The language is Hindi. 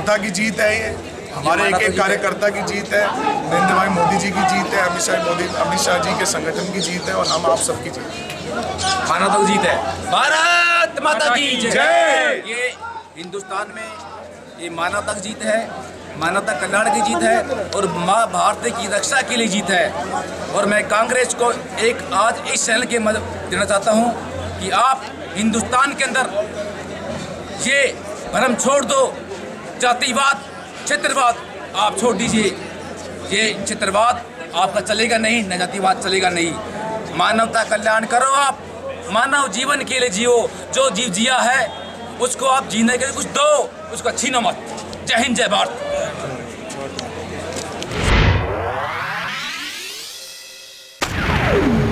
योद्धा की जीत है, ये हमारे एक एक कार्यकर्ता की जीत है, नरेंद्र भाई मोदी जी की जीत है, अमित शाह जी के संगठन की जीत है और हम आप सबकी जीत है। मानवता की जीत है। भारत माता की जय। ये हिंदुस्तान में ये मानवता की जीत है, मानवता कल्याण की जीत है और माँ भारती की रक्षा के लिए जीत है। और मैं कांग्रेस को एक आज इस चैनल के मदद देना चाहता हूँ कि आप हिंदुस्तान के अंदर ये भ्रम छोड़ दो, जातिवाद क्षेत्रवाद आप छोड़ दीजिए। ये क्षेत्रवाद आपका चलेगा नहीं, न जातिवाद चलेगा नहीं। मानवता कल्याण करो, आप मानव जीवन के लिए जियो। जो जीव जिया है उसको आप जीने के लिए कुछ दो, उसको छीनो मत। जय हिंद, जय भारत।